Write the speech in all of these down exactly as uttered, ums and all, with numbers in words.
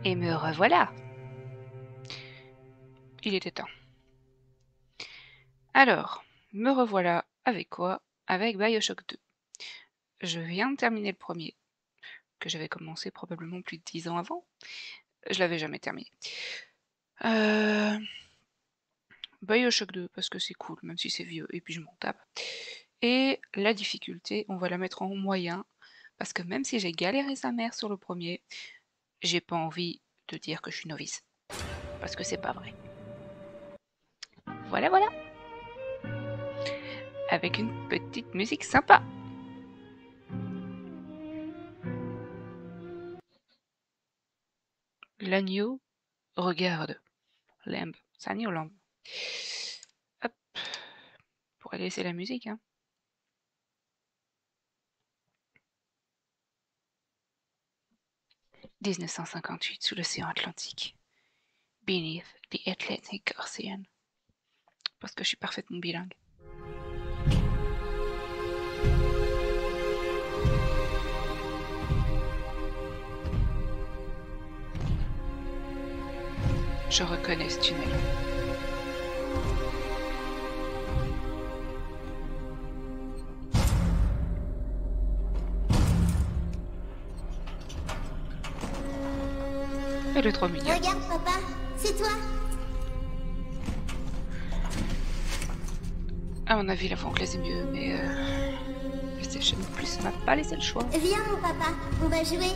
Et me revoilà. Il était temps. Alors, me revoilà avec quoi? Avec Bioshock deux. Je viens de terminer le premier, que j'avais commencé probablement plus de dix ans avant. Je l'avais jamais terminé. Euh... Bioshock deux, parce que c'est cool, même si c'est vieux, et puis je m'en tape. Et la difficulté, on va la mettre en moyen, parce que même si j'ai galéré sa mère sur le premier, j'ai pas envie de dire que je suis novice. Parce que c'est pas vrai. Voilà, voilà. Avec une petite musique sympa. L'agneau regarde. Lamb. C'est agneau lamb. Hop. Pour laisser la musique, hein. dix-neuf cent cinquante-huit, sous l'océan Atlantique. Beneath the Atlantic Ocean. Parce que je suis parfaitement bilingue. Je reconnais ce tunnel. Elle est trop mignonne. Regarde, papa, c'est toi. À mon avis, la fois anglaise est mieux, mais euh, PlayStation Plus m'a pas laissé le choix. Viens, mon papa, on va jouer.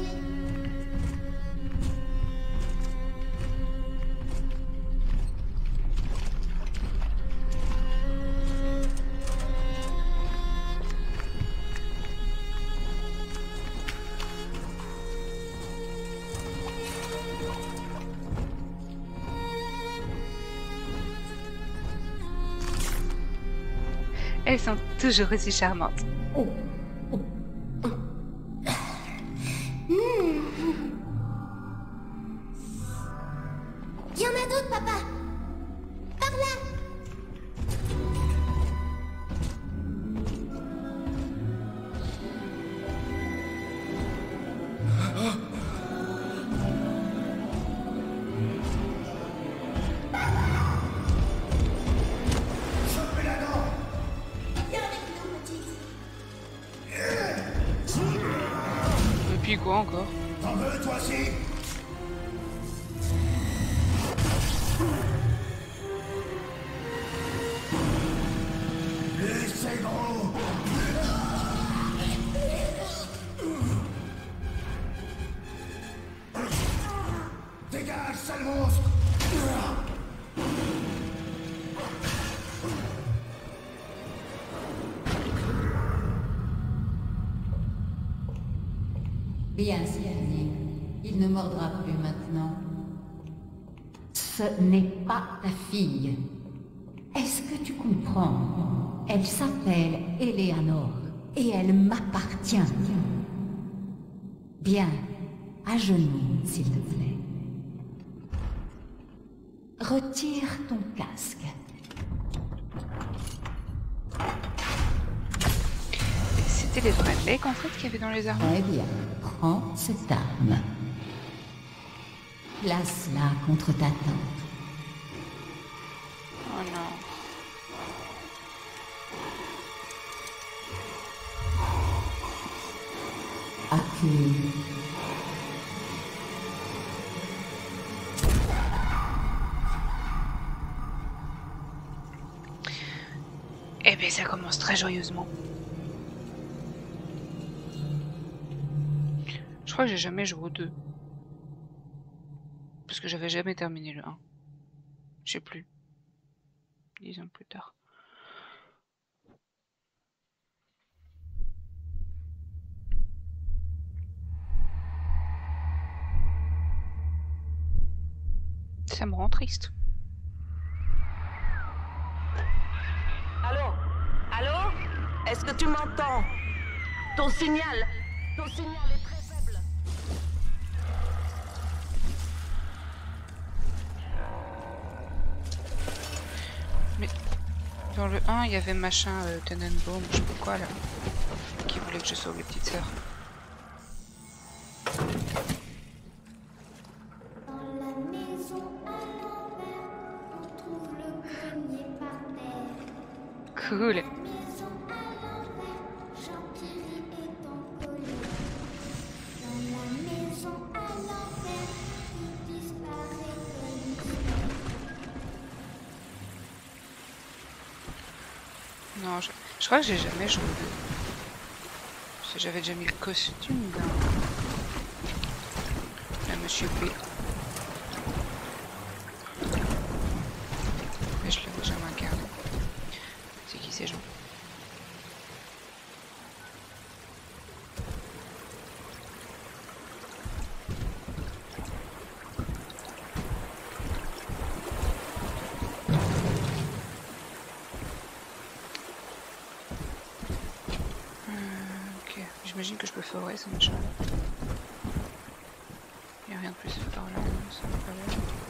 Elles sont toujours aussi charmantes. Oh. Oh. Oh. Mmh. Il y en a d'autres, papa. Par là. Et puis quoi encore? T'en veux, toi aussi? Laissez gros! Dégage, sale monstre! Bien, Sylvie. Il ne mordra plus maintenant. Ce n'est pas ta fille. Est-ce que tu comprends? Elle s'appelle Eleanor et elle m'appartient. Bien, à genoux, s'il te plaît. Retire ton casque. C'était les vrais mecs en fait qu'il y avait dans les armes. Très bien, prends cette arme. Place-la contre ta tante. Oh non. Accule. Eh bien ça commence très joyeusement. Je crois que j'ai jamais joué au deux. Parce que j'avais jamais terminé le un. Je sais plus. Dix ans plus tard. Ça me rend triste. Allô? Allô? Est-ce que tu m'entends? Ton signal, ton signal est très faible. Mais dans le un, il y avait machin euh, Tenenbaum, je sais pas quoi là, qui voulait que je sauve les petites sœurs. Cool. Non, je, je crois que j'ai jamais joué. Parce que j'avais déjà mis le costume dans la Monsieur P. Mais je l'avais jamais incarné. C'est qui ces gens? J'imagine que je peux forer ce machin. Il n'y a rien de plus par là, ça va pas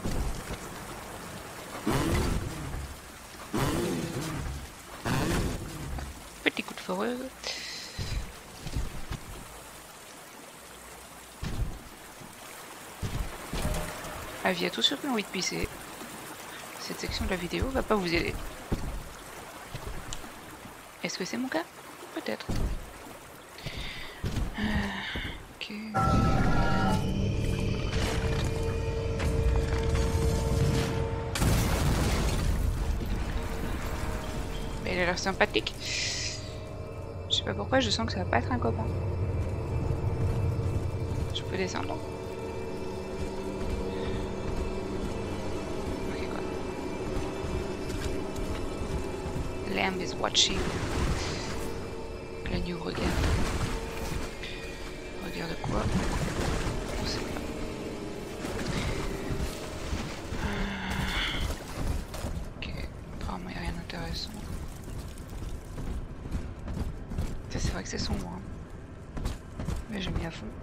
là. Petit coup de foreuse. Avis à tous ceux qui ont envie de pisser. Cette section de la vidéo va pas vous aider. Est-ce que c'est mon cas? Peut-être. Ok. Mais il a l'air sympathique. Je sais pas pourquoi, je sens que ça va pas être un copain. Je peux descendre? Ok quoi. Lamb is watching. L'agneau regarde. Regarde quoi? On sait pas. Ok, apparemment il n'y a rien d'intéressant. Ça c'est vrai que c'est sombre. Hein. Mais j'ai mis à fond.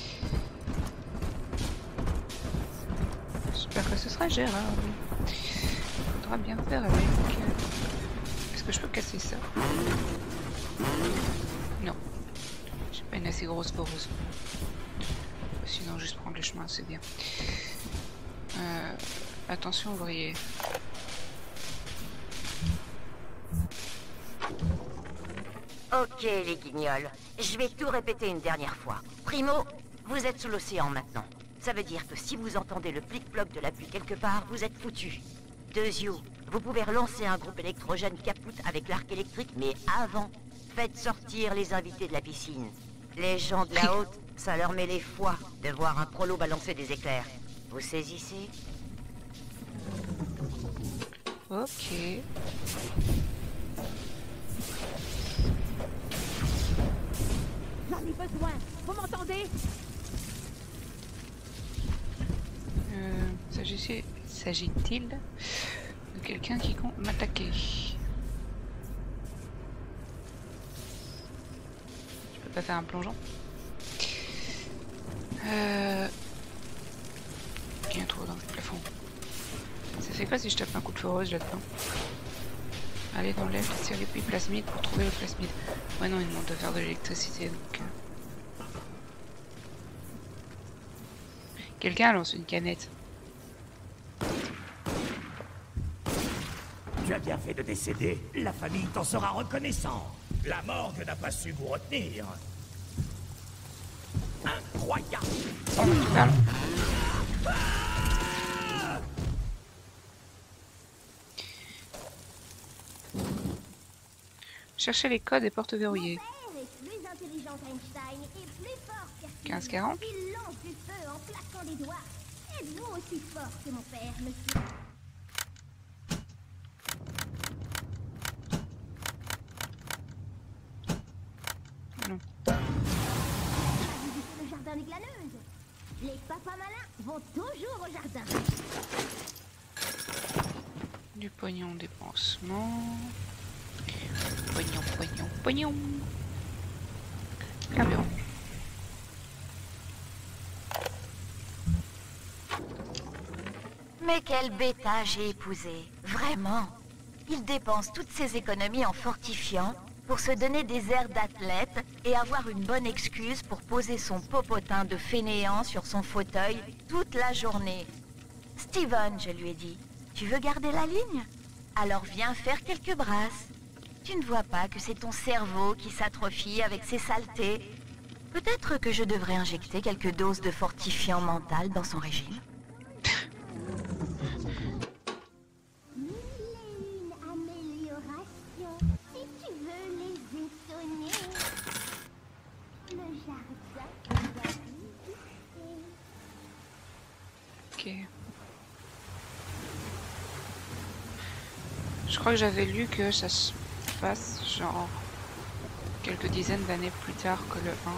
J'espère que ce sera gérable. Faudra bien faire avec. Est-ce que je peux casser ça? Non. J'ai pas une assez grosse foreuse. Sinon juste prendre le chemin, c'est bien. Euh, attention ouvrier. Ok les guignols, je vais tout répéter une dernière fois. Primo, vous êtes sous l'océan maintenant. Ça veut dire que si vous entendez le plic-ploc de la pluie quelque part, vous êtes foutus. Deuxièmement, vous pouvez relancer un groupe électrogène caput avec l'arc électrique, mais avant, faites sortir les invités de la piscine. Les gens de la haute, ça leur met les foies de voir un prolo balancer des éclairs. Vous saisissez? Ok. J'en ai besoin. Vous m'entendez? Euh, S'agit-il s'agit-il de quelqu'un qui compte m'attaquer? Je peux pas faire un plongeon? Euh... Il y a un trou dans le plafond. Ça fait quoi si je tape un coup de foreuse là-dedans? Allez dans l'air, tirer puis plasmide pour trouver le plasmide. Ouais non, il demande de faire de l'électricité donc... Euh... Quelqu'un lance une canette. Tu as bien fait de décéder. La famille t'en sera reconnaissant. La morgue n'a pas su vous retenir. Incroyable. Oh, pardon. Cherchez les codes et portes verrouillées. quinze quarante. Il lance du feu en claquant des doigts. Êtes-vous aussi fort que mon père, monsieur? Non. Avez-vous visité le jardin des glaneuses? Les papas malins vont toujours au jardin. Du pognon, des pansements. Pognon, pognon, pognon. Carburant. Mais quel bêta j'ai épousé, vraiment. Il dépense toutes ses économies en fortifiant pour se donner des airs d'athlète et avoir une bonne excuse pour poser son popotin de fainéant sur son fauteuil toute la journée. Steven, je lui ai dit, tu veux garder la ligne? Alors viens faire quelques brasses. Tu ne vois pas que c'est ton cerveau qui s'atrophie avec ses saletés? Peut-être que je devrais injecter quelques doses de fortifiant mental dans son régime. Mille et une améliorations, si tu veux les étonner. Le jardin va visiter. Ok. Je crois que j'avais lu que ça se passe genre quelques dizaines d'années plus tard que le un.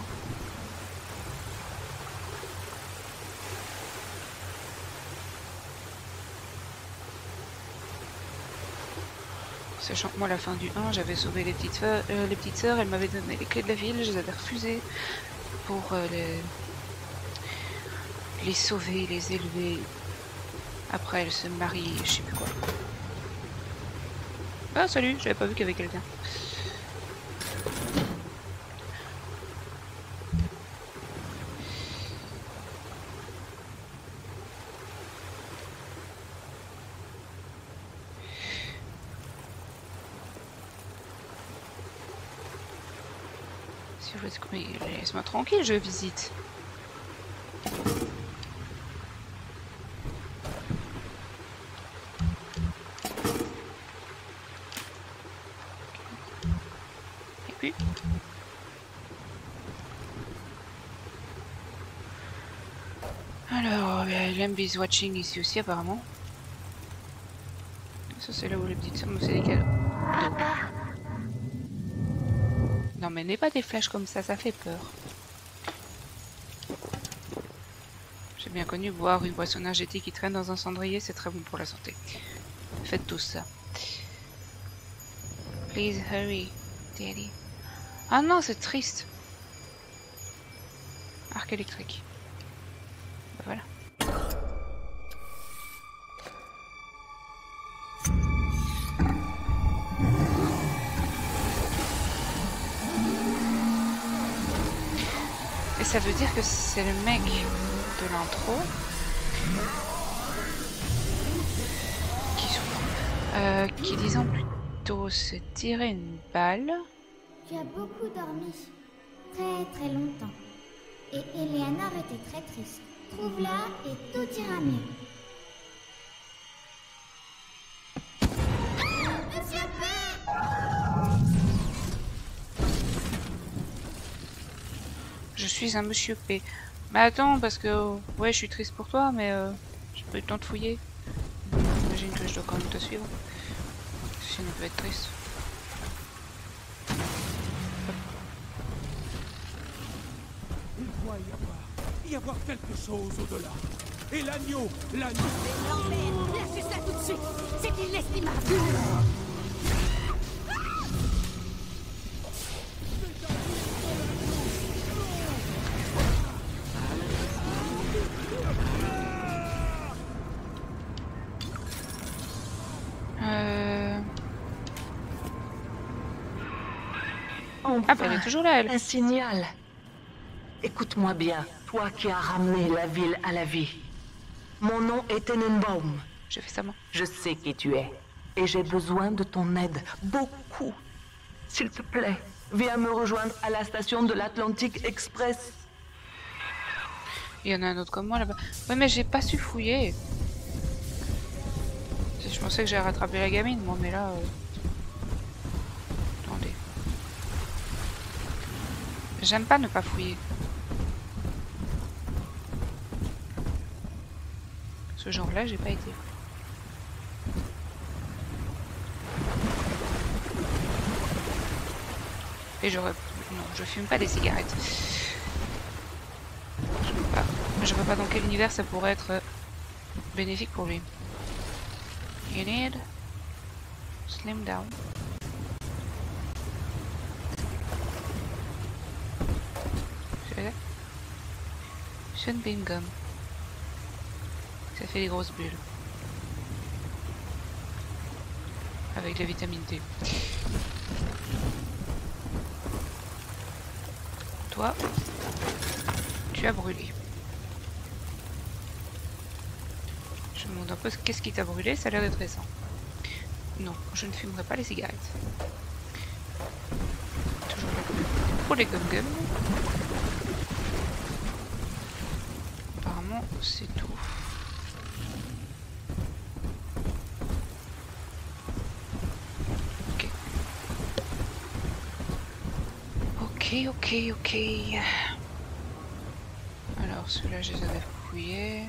Sachant que moi, à la fin du un, j'avais sauvé les petites, euh, les petites sœurs, elles m'avaient donné les clés de la ville, je les avais refusées pour euh, les... les sauver, les élever. Après, elles se marient, je sais plus quoi. Ah, salut, j'avais pas vu qu'il y avait quelqu'un. Laisse-moi tranquille, je visite. Et puis alors, il aime bees watching ici aussi apparemment. Ça c'est là où les petites sœurs me font des cadeaux. Non mais n'aie pas des flashs comme ça, ça fait peur. J'ai bien connu boire une boisson énergétique qui traîne dans un cendrier, c'est très bon pour la santé. Faites tous ça. Please hurry, daddy. Ah non, c'est triste. Arc électrique. Ben voilà. Et ça veut dire que c'est le mec de l'intro qui souffre. Euh, qui disons plutôt se tirer une balle. Tu as beaucoup dormi. Très très longtemps. Et Eleanor était très triste. Trouve-la et tout ira mieux. Monsieur P! Je suis un monsieur P. Mais attends, parce que... Ouais, je suis triste pour toi, mais... Euh, j'ai pas eu le temps de fouiller. J'imagine que je dois quand même te suivre. Sinon, je vais être triste. Il doit y avoir, y avoir quelque chose au-delà. Et l'agneau, l'agneau... Lâchez ça tout de suite. C'est inestimable. Euh... Enfin, Ah bah elle est toujours là, elle. un signal. Écoute-moi bien, toi qui as ramené la ville à la vie. Mon nom est Tenenbaum. J'ai fait ça moi. Je sais qui tu es. Et j'ai besoin de ton aide. Beaucoup. S'il te plaît, viens me rejoindre à la station de l'Atlantic Express. Il y en a un autre comme moi là-bas. Ouais mais j'ai pas su fouiller. Je pensais que j'allais rattraper la gamine, moi mais là... Euh... Attendez. J'aime pas ne pas fouiller. Ce genre-là, j'ai pas été. Et j'aurais... Non, je fume pas des cigarettes. Je vois pas. Je vois pas dans quel univers ça pourrait être bénéfique pour lui. You need... Slim down. Sunbeam Gum. Ça fait des grosses bulles. Avec la vitamine D. Toi, tu as brûlé. Je me demande un peu qu'est-ce qui t'a brûlé, ça a l'air d'être récent. Non, je ne fumerai pas les cigarettes. pour les gum-gum. Apparemment, c'est tout. Ok. Ok, ok, ok. Alors, ceux-là, je les avais fouillés.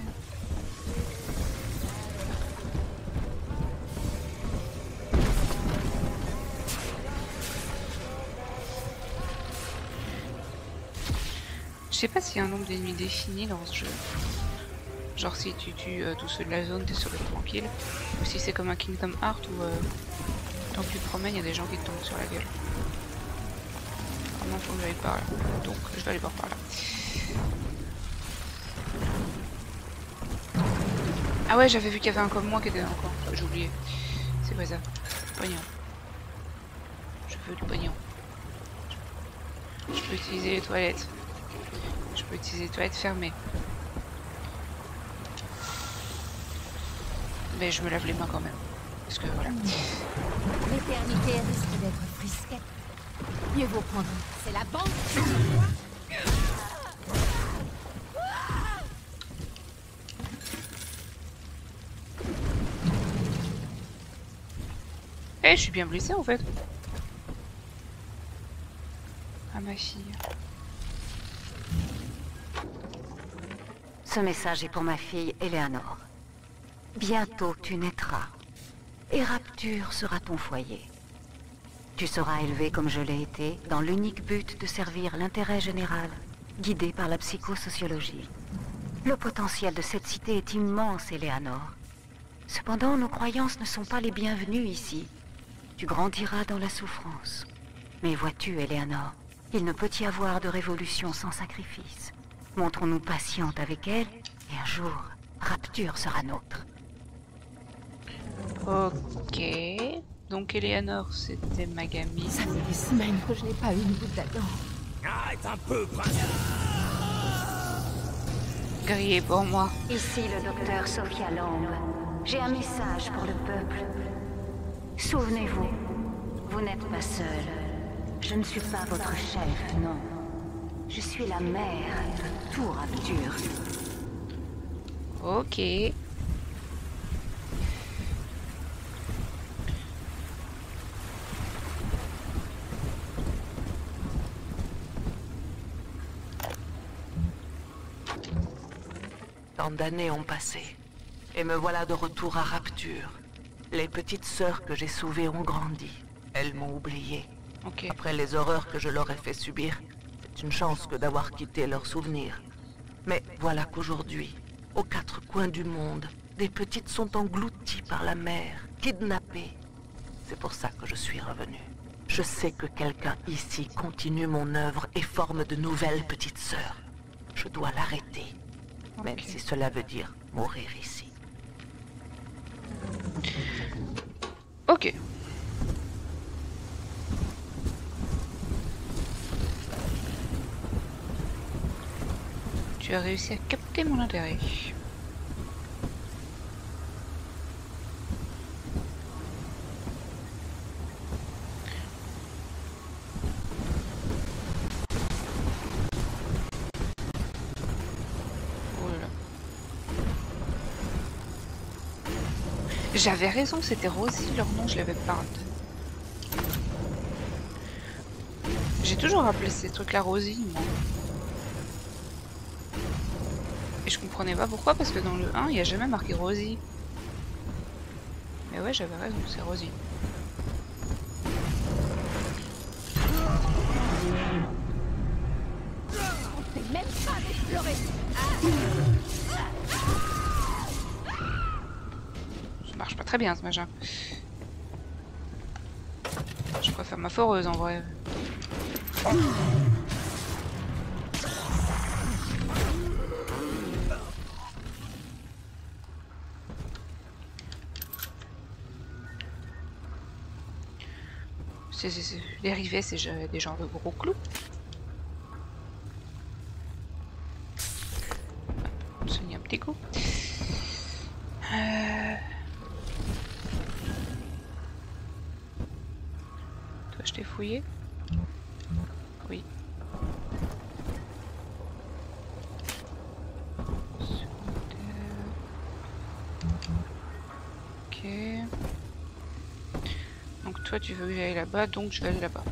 Je sais pas s'il y a un nombre d'ennemis défini dans ce jeu. Genre si tu tues euh, tous ceux de la zone, t'es sûr d'être tranquille. Ou si c'est comme un Kingdom Hearts où euh, tant que tu te promènes, il y a des gens qui te tombent sur la gueule. Vraiment, faut que j'aille par là. Donc, je vais aller voir par là. Ah ouais, j'avais vu qu'il y avait un comme moi qui était encore. J'ai oublié. C'est quoi ça? Pognon. Je veux du pognon. Je peux utiliser les toilettes. Je peux utiliser les toilettes fermées. Mais je me lave les mains quand même. Parce que voilà. L'éternité risque d'être frisquette. Mieux vaut prendre. C'est la banque. Eh, je suis bien blessée en fait. Ah, ma fille. Ce message est pour ma fille Eleanor. Bientôt tu naîtras. Et Rapture sera ton foyer. Tu seras élevé comme je l'ai été, dans l'unique but de servir l'intérêt général, guidé par la psychosociologie. Le potentiel de cette cité est immense, Eleanor. Cependant, nos croyances ne sont pas les bienvenues ici. Tu grandiras dans la souffrance. Mais vois-tu, Eleanor, il ne peut y avoir de révolution sans sacrifice. Montrons-nous patientes avec elle, et un jour, Rapture sera nôtre. Ok. Donc Eleanor, c'était ma gamine. Ça fait des semaines que je n'ai pas eu une goutte d'Adam. Arrête un peu, prince. Grillé pour moi. Ici le docteur Sophia Long. J'ai un message pour le peuple. Souvenez-vous, vous n'êtes pas seul. Je ne suis pas votre chef, non. Je suis la mère de tout Rapture. Ok. Tant d'années ont passé, et me voilà de retour à Rapture. Les petites sœurs que j'ai sauvées ont grandi. Elles m'ont oublié. Ok. Après les horreurs que je leur ai fait subir, c'est une chance que d'avoir quitté leurs souvenirs. Mais voilà qu'aujourd'hui, aux quatre coins du monde, des petites sont englouties par la mer, kidnappées. C'est pour ça que je suis revenu. Je sais que quelqu'un ici continue mon œuvre et forme de nouvelles petites sœurs. Je dois l'arrêter. Même Ok. si cela veut dire mourir ici. Ok. Tu as réussi à capter mon intérêt. Oh là là. J'avais raison, c'était Rosie leur nom, je l'avais pas. J'ai toujours appelé ces trucs-là Rosie, moi. Et je comprenais pas pourquoi, parce que dans le un, il n'y a jamais marqué Rosie. Mais ouais, j'avais raison, c'est Rosie. On fait même pas d'explorer. Ça marche pas très bien ce machin. Je préfère ma foreuse en vrai. C'est, c'est, c'est- Les rivets, c'est ja- des genres de gros clous. On soigne un petit coup. Euh... Toi, je t'ai fouillé? Oui. Toi tu veux que j'aille là-bas, donc je vais aller là-bas.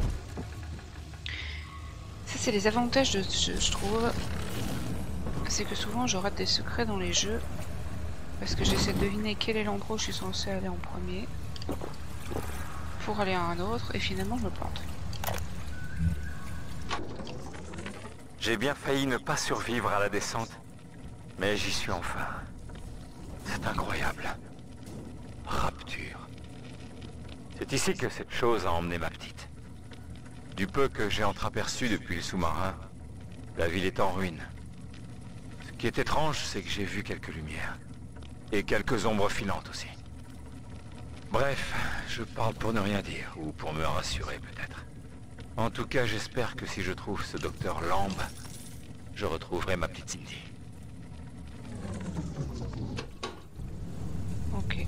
Ça c'est les avantages de ce jeu, je trouve. C'est que souvent je rate des secrets dans les jeux. Parce que j'essaie de deviner quel est l'endroit où je suis censé aller en premier. Pour aller à un autre, et finalement je me plante. J'ai bien failli ne pas survivre à la descente. Mais j'y suis enfin. C'est incroyable. Rapture. C'est ici que cette chose a emmené ma petite. Du peu que j'ai entreaperçu depuis le sous-marin, la ville est en ruine. Ce qui est étrange, c'est que j'ai vu quelques lumières. Et quelques ombres filantes aussi. Bref, je parle pour ne rien dire, ou pour me rassurer peut-être. En tout cas, j'espère que si je trouve ce docteur Lamb, je retrouverai ma petite Cindy. Ok.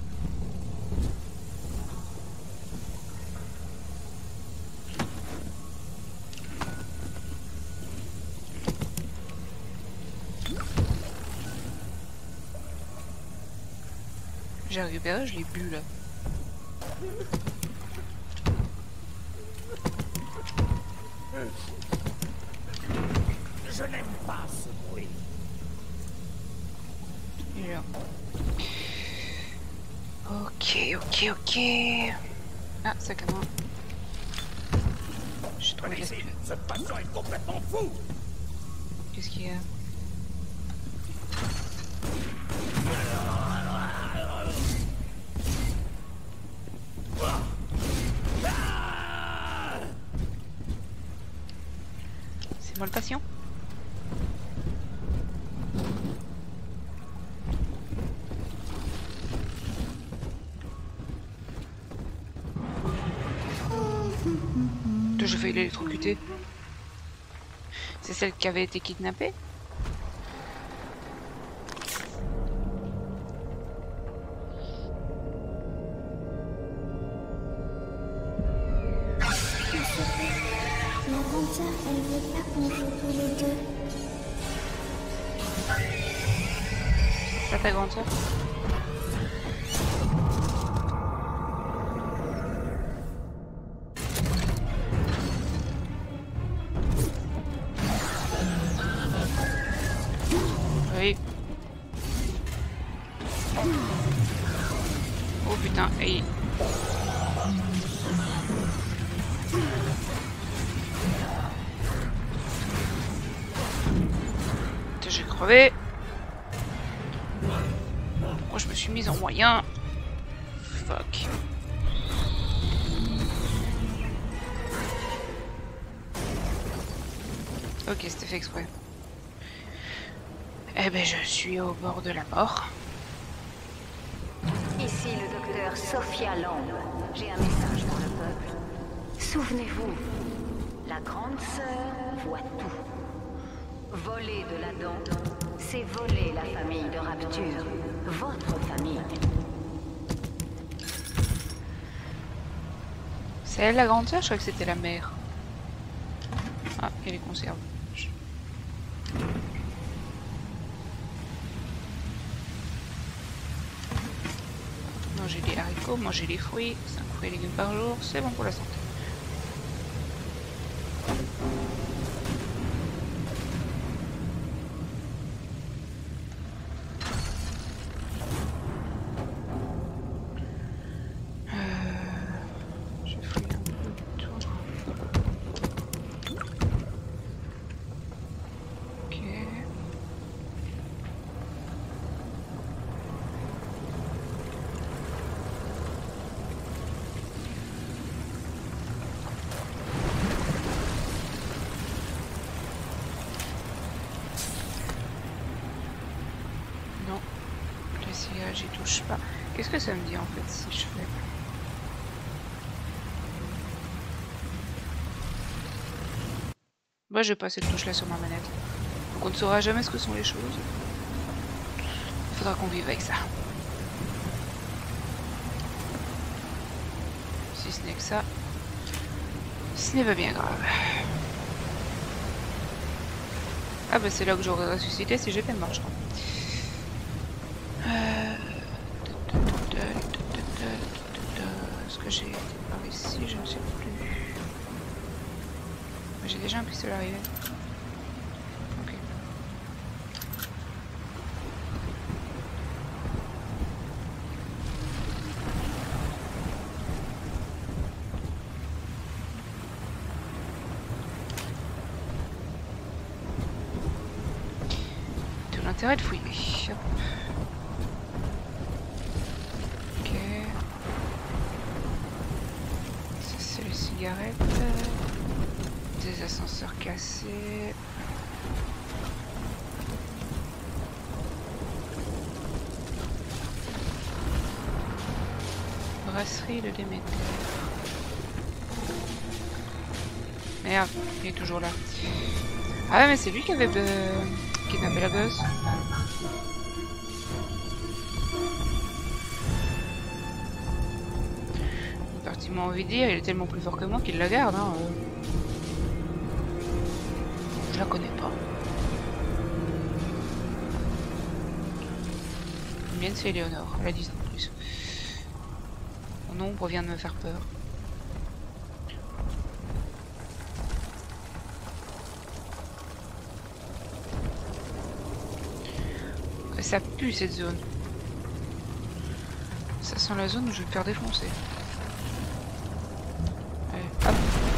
J'ai récupéré, je l'ai bu là. Je n'aime pas ce bruit. Il est là. Ok, ok, ok. Ah, sac à main. J'ai trouvé Ici, l'esprit. ce patient est complètement fou. Qu'est-ce qu'il y a? C'est moi le patient? J'ai failli l'électrocuter. C'est celle qui avait été kidnappée? La grande sœur, elle veut pas qu'on joue tous les deux. C'est ta grande sœur? Oui. Oh putain, hey. J'ai crevé. Moi je me suis mise en moyen. Fuck. Ok, c'était fait exprès. Eh ben je suis au bord de la mort. Ici le docteur Sophia Lamb. J'ai un message pour le peuple. Souvenez-vous, la grande sœur voit tout. Voler de la dent, c'est voler la famille de Rapture. Votre famille. C'est elle la grande sœur? Je crois que c'était la mère. Ah, il y a les conserves. Manger des haricots, manger des fruits, cinq fruits et légumes par jour, c'est bon pour la santé. J'y touche pas. Qu'est-ce que ça me dit en fait si je fais? Moi je vais passer le touche là sur ma manette. Donc on ne saura jamais ce que sont les choses. Il faudra qu'on vive avec ça. Si ce n'est que ça, ce n'est pas bien grave. Ah bah c'est là que j'aurais ressuscité si j'étais mort je crois. que j'ai par ici, je ne sais plus. J'ai déjà un pistolet arrivé. Ok. Tout l'intérêt de fouiller. Hop. Ok. Ça c'est les cigarettes. Des ascenseurs cassés. Brasserie de Déméter. Merde, il est toujours là. Ah ouais, mais c'est lui qui avait euh, kidnappé la gosse. Partimement envie de dire, il est tellement plus fort que moi qu'il la garde. Hein. Je la connais pas. La mienne c'est Eleonore, elle a dix ans de plus. Mon ombre vient de me faire peur. Ça pue cette zone. Ça sent la zone où je vais me faire défoncer. Allez, hop.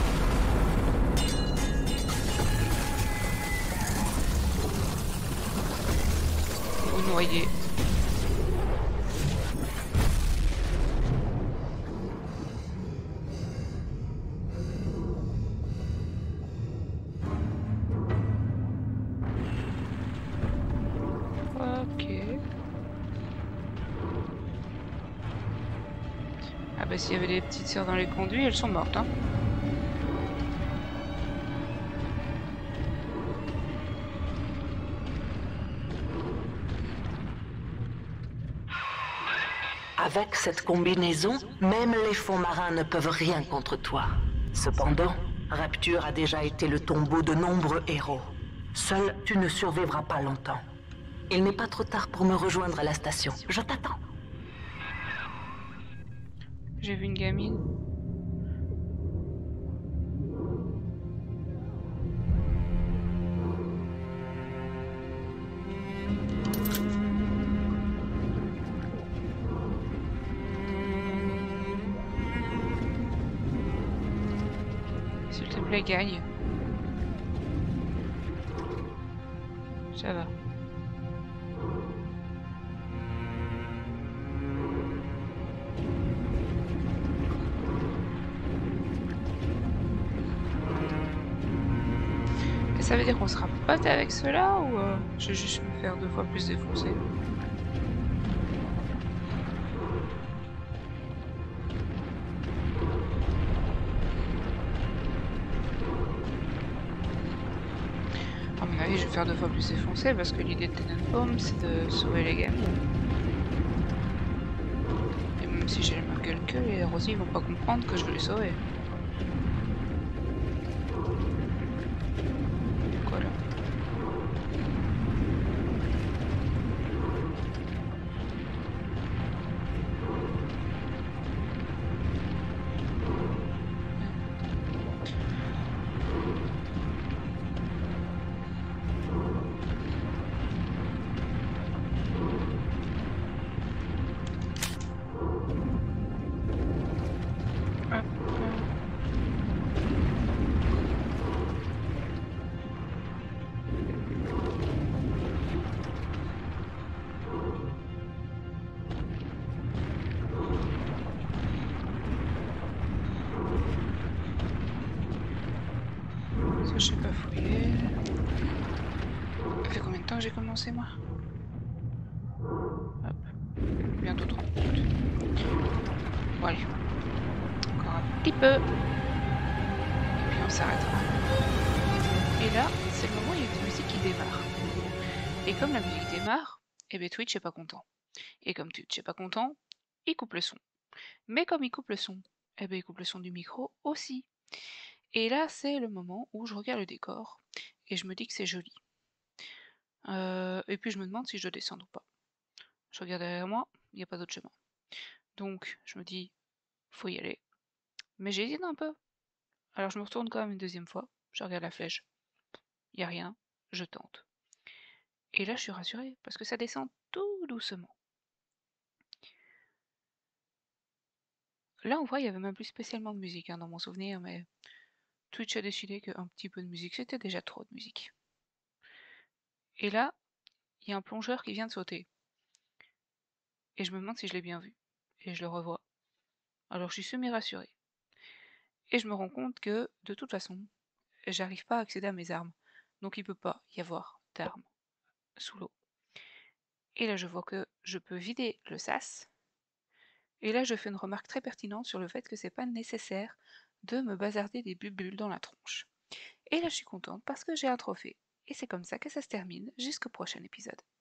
Vous noyez. S'il y avait des petites sœurs dans les conduits, elles sont mortes. Hein. Avec cette combinaison, même les fonds marins ne peuvent rien contre toi. Cependant, Rapture a déjà été le tombeau de nombreux héros. Seul, tu ne survivras pas longtemps. Il n'est pas trop tard pour me rejoindre à la station. Je t'attends. J'ai vu une gamine. S'il te plaît, gagne. Ça va. Ça veut dire qu'on sera potes avec ceux-là ou euh, je vais juste me faire deux fois plus défoncer? À mon avis, je vais faire deux fois plus défoncer parce que l'idée de Tenenbaum, c'est de sauver les gamins. Et même si j'ai la même gueule qu'eux, les Rosie ils vont pas comprendre que je veux les sauver. Je sais pas fouiller. Ça fait combien de temps que j'ai commencé moi? Hop. Bientôt trente minutes. Bon allez. Encore un petit peu. Et puis on s'arrêtera. Et là, c'est le moment où il y a une musique qui démarre. Et comme la musique démarre, et bien Twitch est pas content. Et comme Twitch est pas content, il coupe le son. Mais comme il coupe le son, et bien il coupe le son du micro aussi. Et là, c'est le moment où je regarde le décor et je me dis que c'est joli. Euh, et puis je me demande si je dois descendre ou pas. Je regarde derrière moi, il n'y a pas d'autre chemin. Donc je me dis, faut y aller. Mais j'hésite un peu. Alors je me retourne quand même une deuxième fois, je regarde la flèche, y a rien, je tente. Et là je suis rassurée, parce que ça descend tout doucement. Là on voit, il y avait même plus spécialement de musique hein, dans mon souvenir, mais Twitch a décidé qu'un petit peu de musique, c'était déjà trop de musique. Et là, il y a un plongeur qui vient de sauter. Et je me demande si je l'ai bien vu. Et je le revois. Alors je suis semi-rassurée. Et je me rends compte que, de toute façon, j'arrive pas à accéder à mes armes. Donc il peut pas y avoir d'armes sous l'eau. Et là je vois que je peux vider le sas. Et là je fais une remarque très pertinente sur le fait que c'est pas nécessaire de me bazarder des bulles dans la tronche. Et là je suis contente parce que j'ai un trophée. Et c'est comme ça que ça se termine jusqu'au prochain épisode.